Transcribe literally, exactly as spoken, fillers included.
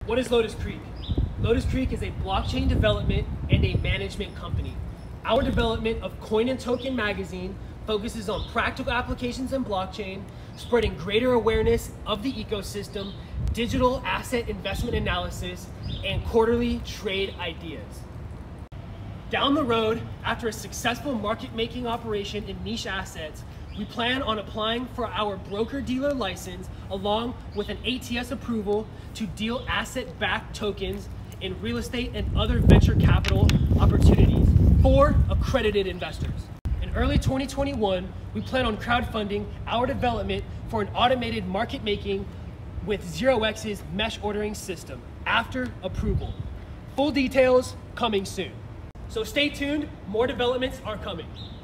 What is Lotus Creek? Lotus Creek is a blockchain development and a management company. Our development of Coin and Token magazine focuses on practical applications in blockchain, spreading greater awareness of the ecosystem, digital asset investment analysis, and quarterly trade ideas. Down the road, after a successful market-making operation in niche assets, we plan on applying for our broker-dealer license along with an A T S approval to deal asset-backed tokens in real estate and other venture capital opportunities for accredited investors. In early twenty twenty-one, we plan on crowdfunding our development for an automated market-making with zero x's mesh ordering system after approval. Full details coming soon. So stay tuned, more developments are coming.